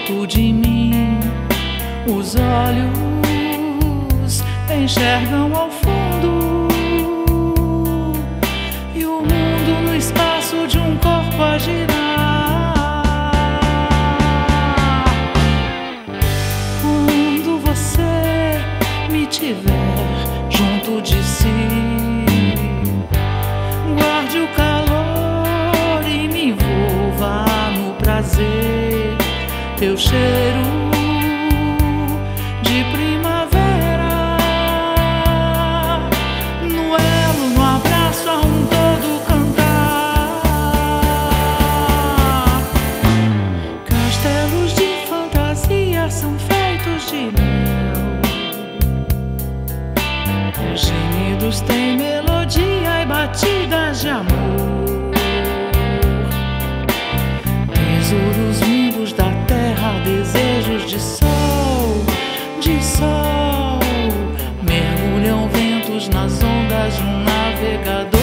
junto de mim. Os olhos enxergam ao fundo, e o mundo no espaço de um corpo a girar. Quando você me tiver junto de si, guarde o calor e me envolva no prazer. Teu cheiro de primavera, no elo, no abraço, a um todo cantar. Castelos de fantasia são feitos de mel, gemidos têm melodia e batidas de amor. Tesouros vindos da terra, desejos de sol, mergulham ventos nas ondas de um navegador.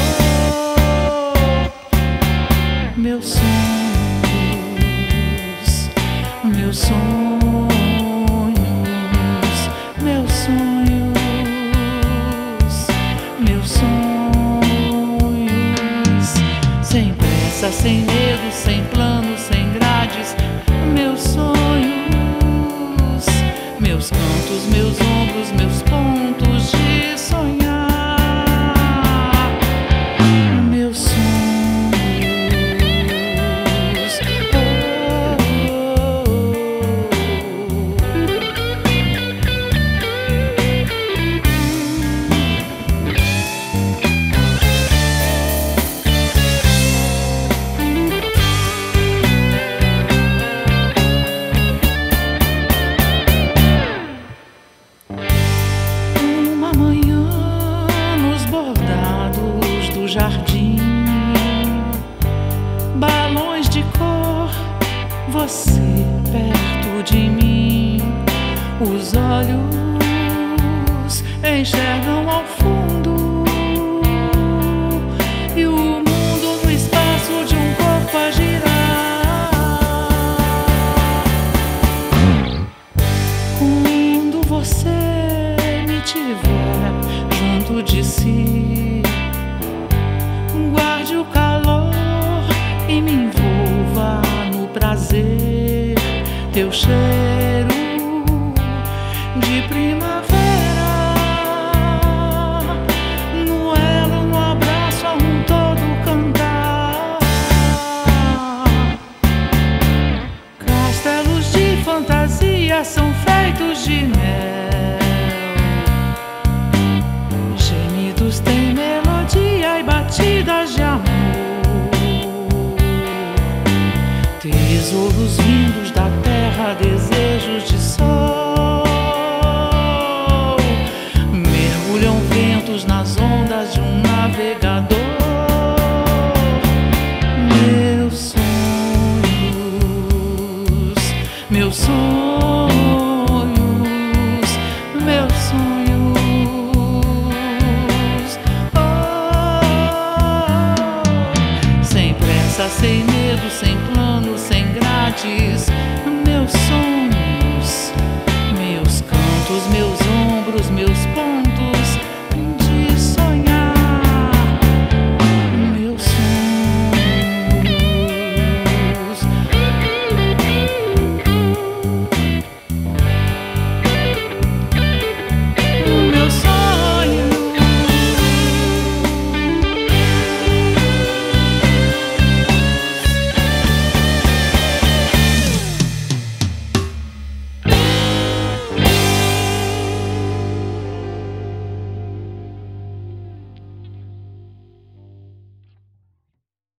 Meus sonhos, meus sonhos, meus sonhos, meus sonhos. Sem pressa, sem medo, sem planos, sem grades. Meus sonhos, meus cantos, meus ombros, meus pontos de sonhar. Meus sonhos, jardim, balões de cor, você perto de mim. Os olhos enxergam ao fundo, e o mundo no espaço de um corpo a girar. Quando você me tiver junto de si, guarde o calor e me envolva no prazer. Teu cheiro de primavera, no elo, no abraço, a um todo cantar. Castelos de fantasia são feitos de mel, gemidos têm melodia e batidas de amor. Tesouros vindos